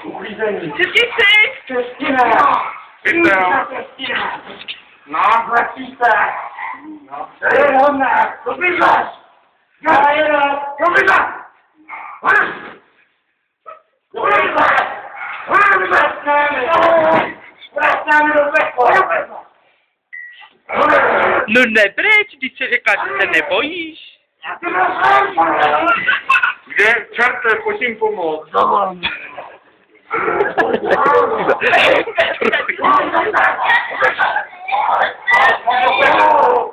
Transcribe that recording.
Uklízení. Co ti chceš? Cestina. Pytel. Cestina. No. Vracíte. No. To je hodná. Dobrý vás. Já jenom. Dobrý vás. Dobrý vás. Vracáme do Beku. No nebreč, když jsi řekla, že se nebojíš. Kde? Čerte, pojď jim pomoct. Dovolím. Oh,